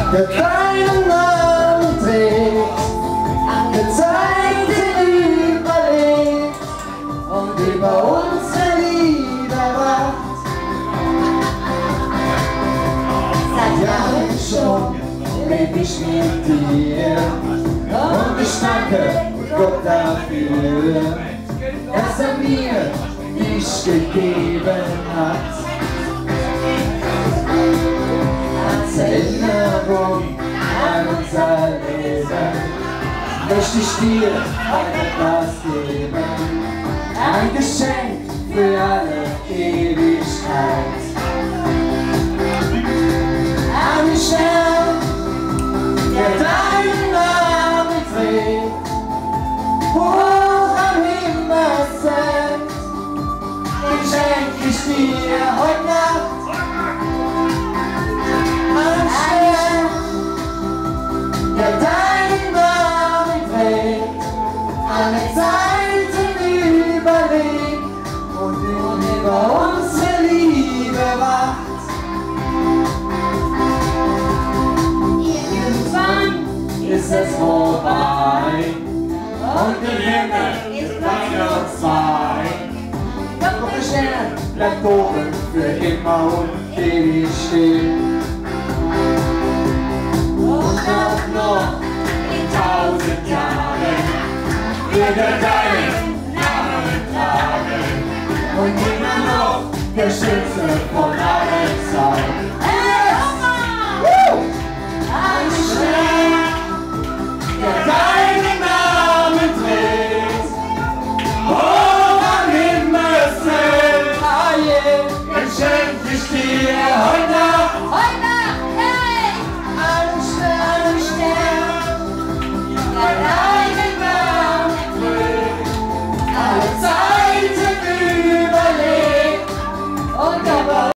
der deinen Namen trägt, an der Seite überlebt und über unsere Liebe wacht. Seit Jahren schon leb ich mit dir und ich danke Gott dafür, dass mir dich gegeben hat. Als Erinnerung an unser Leben möchte ich dir etwas geben, ein Geschenk für alle Ewigkeit. Ein Geschenk, der deinen Namen trägt, hoch am Himmel senkt, den schenk ich dir heute Nacht. Ein Stern, der deinen Namen trägt, alle Zeiten überlebt und über unsere Liebe wacht. Irgendwann ist es vorbei und der Himmel ist gleich noch zwei. Doch der Stern bleibt oben für immer und ewig stehen. Und auch noch in 1000 Jahren wird deinen Namen tragen und immer noch der schönste von allen sein.